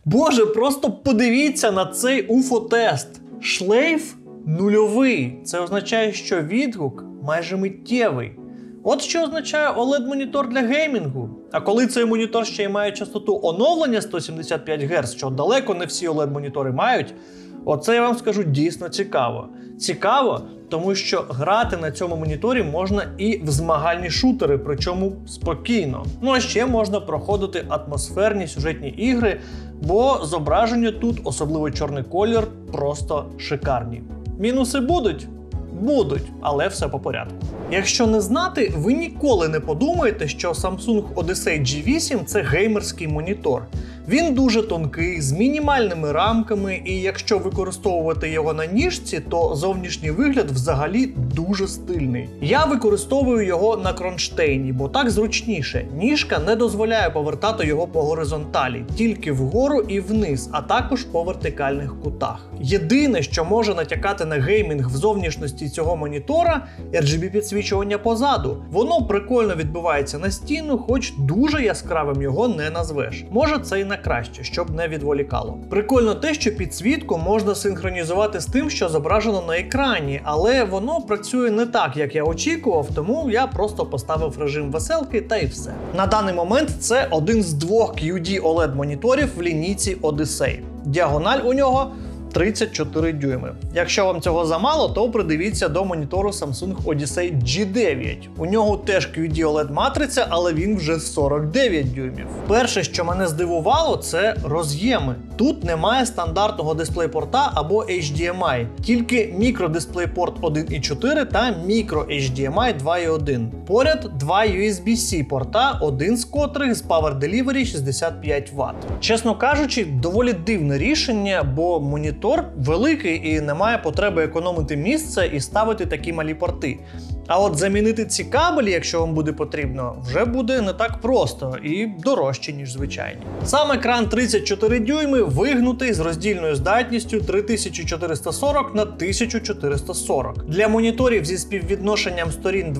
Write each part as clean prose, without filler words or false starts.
Боже, просто подивіться на цей UFO-тест. Шлейф нульовий. Це означає, що відгук майже миттєвий. От що означає OLED-монітор для геймінгу. А коли цей монітор ще й має частоту оновлення 175 Гц, що далеко не всі OLED-монітори мають, оце я вам скажу дійсно цікаво. Цікаво, тому що грати на цьому моніторі можна і в змагальні шутери, причому спокійно. Ну а ще можна проходити атмосферні сюжетні ігри, бо зображення тут, особливо чорний колір, просто шикарні. Мінуси будуть? Будуть, але все по порядку. Якщо не знати, ви ніколи не подумаєте, що Samsung Odyssey G8 – це геймерський монітор. Він дуже тонкий, з мінімальними рамками, і якщо використовувати його на ніжці, то зовнішній вигляд взагалі дуже стильний. Я використовую його на кронштейні, бо так зручніше. Ніжка не дозволяє повертати його по горизонталі, тільки вгору і вниз, а також по вертикальних кутах. Єдине, що може натякати на геймінг в зовнішності цього монітора – RGB-підсвічування позаду. Воно прикольно відбивається на стіну, хоч дуже яскравим його не назвеш. Може це і на краще, щоб не відволікало. Прикольно те, що підсвітку можна синхронізувати з тим, що зображено на екрані, але воно працює не так, як я очікував, тому я просто поставив режим веселки та й все. На даний момент це один з двох QD OLED-моніторів в лінійці Odyssey. Діагональ у нього 34 дюйми. Якщо вам цього замало, то придивіться до монітору Samsung Odyssey G9. У нього теж QD OLED-матриця, але він вже 49 дюймів. Перше, що мене здивувало, це роз'єми. Тут немає стандартного дисплей-порта або HDMI, тільки мікродисплей-порт 1.4 та мікро-HDMI 2.1. Поряд два USB-C порта, один з котрих з Power Delivery 65 Вт. Чесно кажучи, доволі дивне рішення, бо монітор великий і немає потреби економити місце і ставити такі малі порти. А от замінити ці кабелі, якщо вам буде потрібно, вже буде не так просто і дорожче, ніж звичайні. Сам екран 34 дюйми вигнутий з роздільною здатністю 3440 на 1440. Для моніторів зі співвідношенням сторін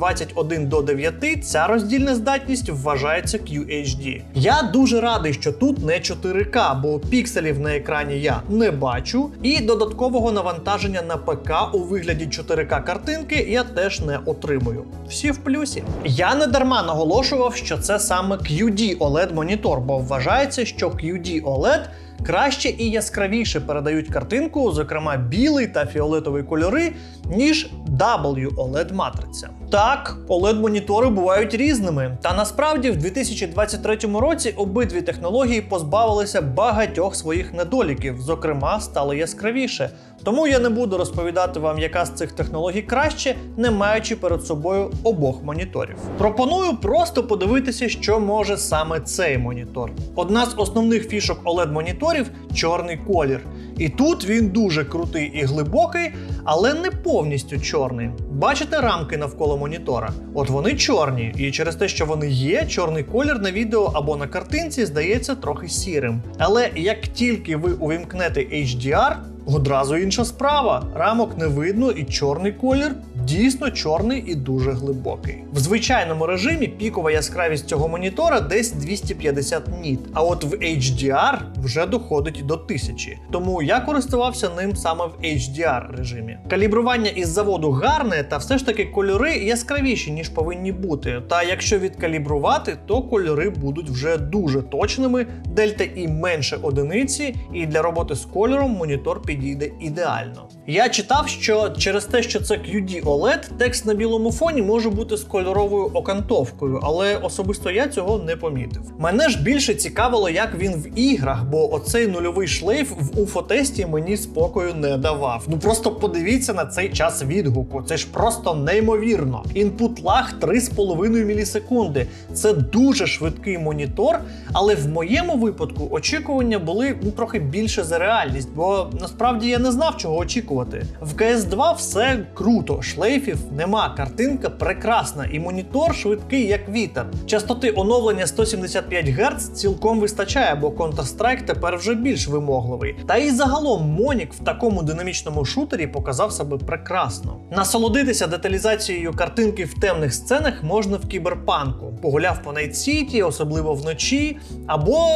21:9 ця роздільна здатність вважається QHD. Я дуже радий, що тут не 4К, бо пікселів на екрані я не бачу, і додаткового навантаження на ПК у вигляді 4К картинки я теж не отримую. Всі в плюсі. Я не дарма наголошував, що це саме QD OLED-монітор, бо вважається, що QD OLED краще і яскравіше передають картинку, зокрема білий та фіолетовий кольори, ніж WOLED-матриця. Так, OLED-монітори бувають різними, та насправді в 2023 році обидві технології позбавилися багатьох своїх недоліків, зокрема стали яскравіше. Тому я не буду розповідати вам, яка з цих технологій краще, не маючи перед собою обох моніторів. Пропоную просто подивитися, що може саме цей монітор. Одна з основних фішок OLED-моніторів – чорний колір. І тут він дуже крутий і глибокий, але не повністю чорний. Бачите рамки навколо монітора? От вони чорні, і через те, що вони є, чорний колір на відео або на картинці здається трохи сірим. Але як тільки ви увімкнете HDR, одразу інша справа. Рамок не видно і чорний колір дійсно чорний і дуже глибокий. В звичайному режимі пікова яскравість цього монітора десь 250 ніт, а от в HDR вже доходить до 1000. Тому я користувався ним саме в HDR режимі. Калібрування із заводу гарне, та все ж таки кольори яскравіші, ніж повинні бути. Та якщо відкалібрувати, то кольори будуть вже дуже точними, дельта І менше одиниці, і для роботи з кольором монітор підійде ідеально. Я читав, що через те, що це QD OLED, текст на білому фоні може бути з кольоровою окантовкою, але особисто я цього не помітив. Мене ж більше цікавило, як він в іграх, бо оцей нульовий шлейф в UFO-тесті мені спокою не давав. Ну просто подивіться на цей час відгуку, це ж просто неймовірно. Інпут лаг 3,5 мілісекунди. Це дуже швидкий монітор, але в моєму випадку очікування були трохи більше за реальність, бо насправді я не знав, чого очікувати. В CS2 все круто, шлейфів нема, картинка прекрасна і монітор швидкий як вітер. Частоти оновлення 175 Гц цілком вистачає, бо Counter-Strike тепер вже більш вимогливий. Та і загалом Монік в такому динамічному шутері показав себе прекрасно. Насолодитися деталізацією картинки в темних сценах можна в Кіберпанку. Погуляв по Найт Сіті, особливо вночі, або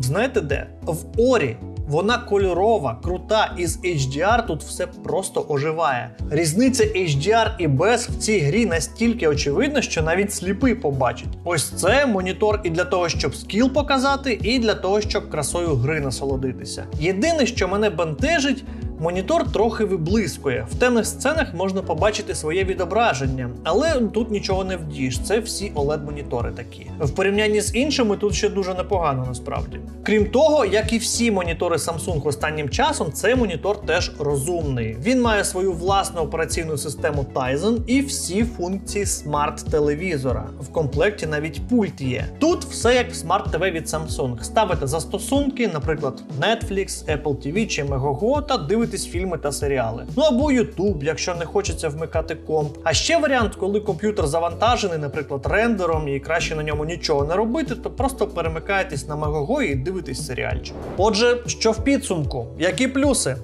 Знаєте де? В Орі. Вона кольорова, крута, і з HDR тут все просто оживає. Різниця HDR і без в цій грі настільки очевидна, що навіть сліпий побачить. Ось це монітор і для того, щоб скіл показати, і для того, щоб красою гри насолодитися. Єдине, що мене бентежить, монітор трохи виблискує. В темних сценах можна побачити своє відображення, але тут нічого не вдієш, це всі OLED-монітори такі. В порівнянні з іншими тут ще дуже непогано насправді. Крім того, як і всі монітори Samsung останнім часом, цей монітор теж розумний. Він має свою власну операційну систему Tizen і всі функції смарт-телевізора. В комплекті навіть пульт є. Тут все як в смарт-ТВ від Samsung. Ставите застосунки, наприклад, Netflix, Apple TV чи Megogo та дивитесь фільми та серіали. Ну або YouTube, якщо не хочеться вмикати комп. А ще варіант, коли комп'ютер завантажений, наприклад, рендером і краще на ньому нічого не робити, то просто перемикаєтесь на Megogo і дивитесь серіальчик. Отже, що в підсумку? Які плюси?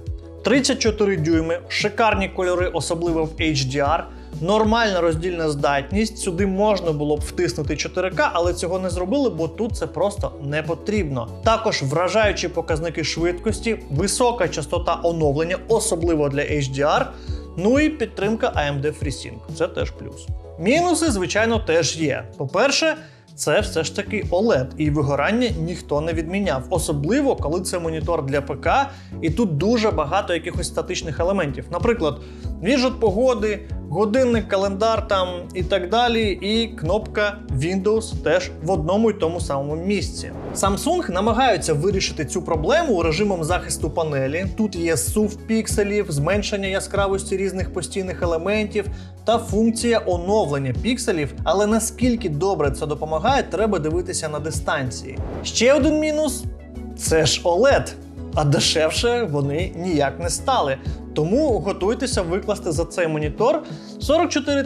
34 дюйми, шикарні кольори, особливо в HDR, нормальна роздільна здатність, сюди можна було б втиснути 4К, але цього не зробили, бо тут це просто не потрібно. Також вражаючі показники швидкості, висока частота оновлення, особливо для HDR, ну і підтримка AMD FreeSync, це теж плюс. Мінуси, звичайно, теж є. По-перше, це все ж таки OLED, і вигорання ніхто не відміняв. Особливо, коли це монітор для ПК, і тут дуже багато якихось статичних елементів. Наприклад, віджит погоди, годинник, календар там і так далі, і кнопка Windows теж в одному й тому самому місці. Samsung намагаються вирішити цю проблему режимом захисту панелі. Тут є SUV пікселів, зменшення яскравості різних постійних елементів та функція оновлення пікселів, але наскільки добре це допомагає, треба дивитися на дистанції. Ще один мінус – це ж OLED. А дешевше вони ніяк не стали. Тому готуйтеся викласти за цей монітор 44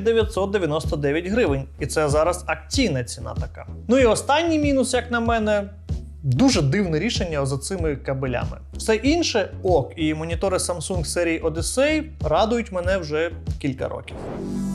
999 гривень. І це зараз акційна ціна така. Ну і останній мінус, як на мене, дуже дивне рішення за цими кабелями. Все інше ок, і монітори Samsung серії Odyssey радують мене вже кілька років.